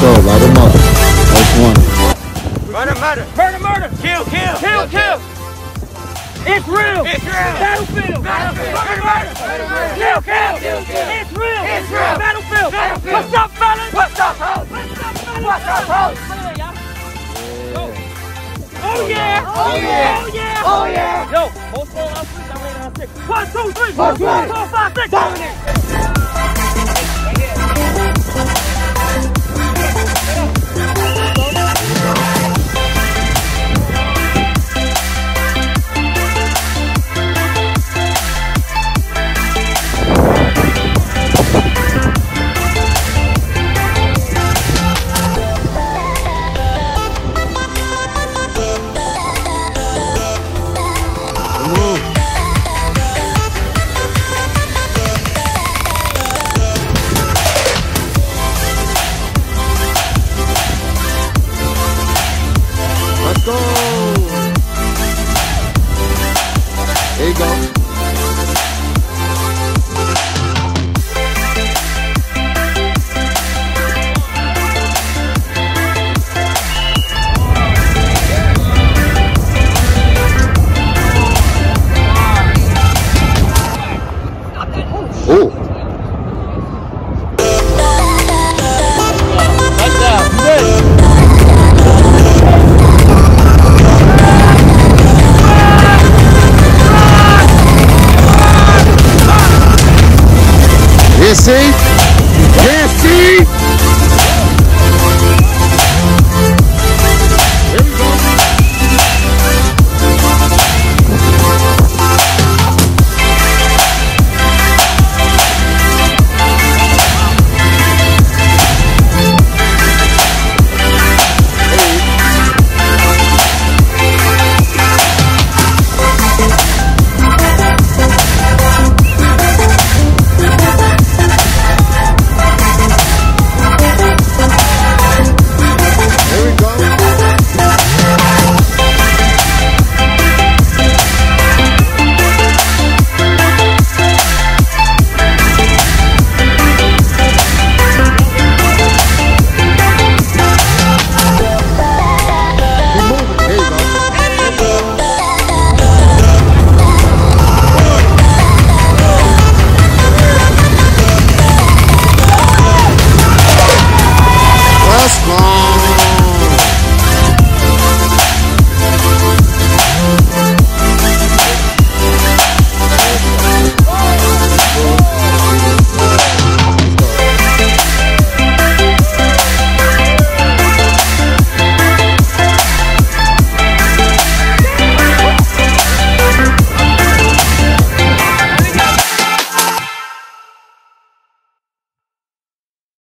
go, light him up. First one. Murder, murder. Murder, murder. Kill, kill. Kill, kill. It's real. It's real. Battlefield. Battlefield. Murder, murder. Kill, kill. It's real. It's real. Battlefield. What's up, fellas? What's up, hoes? What's up, hoes? Oh yeah! Oh yeah! Oh yeah! Oh yeah! Yo, most all out 3, I'm laying on 6. 1, 2, 3, 4, 5, 6, dominate! Let's go! There you go. Oh! See? Can't see?